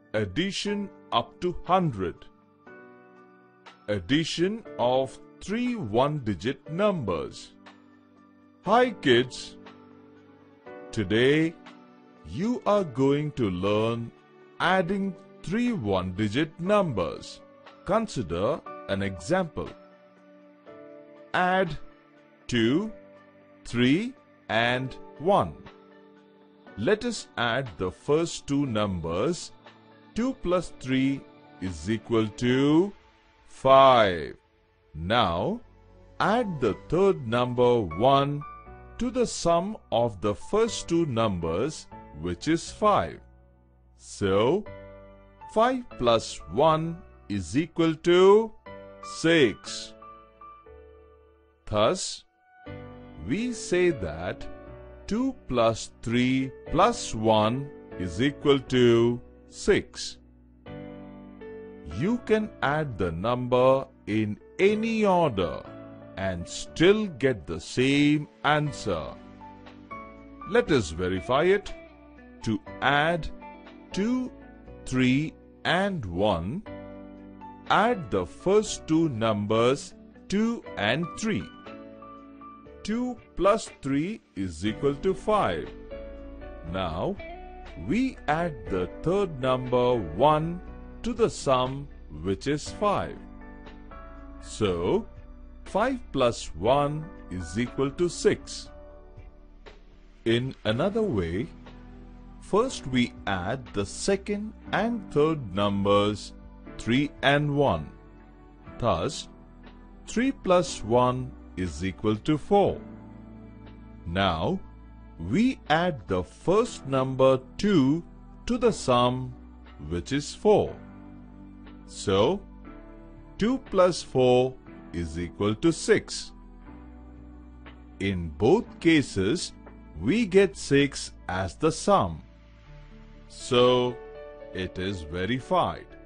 Addition up to 100. Addition of three one-digit numbers. Hi kids! Today you are going to learn adding three one-digit numbers. Consider an example. Add 2, 3 and 1. Let us add the first two numbers. 2 plus 3 is equal to 5. Now, add the third number 1 to the sum of the first two numbers, which is 5. So, 5 plus 1 is equal to 6. Thus, we say that 2 plus 3 plus 1 is equal to 6. You can add the number in any order and still get the same answer. Let us verify it. To add 2, 3 and 1, add the first two numbers 2 and 3. 2 plus 3 is equal to 5. Now, we add the third number 1 to the sum, which is 5. So, 5 plus 1 is equal to 6. In another way, first we add the second and third numbers 3 and 1. Thus, 3 plus 1 is equal to 4. Now, we add the first number 2 to the sum, which is 4. So, 2 plus 4 is equal to 6. In both cases, we get 6 as the sum. So, it is verified.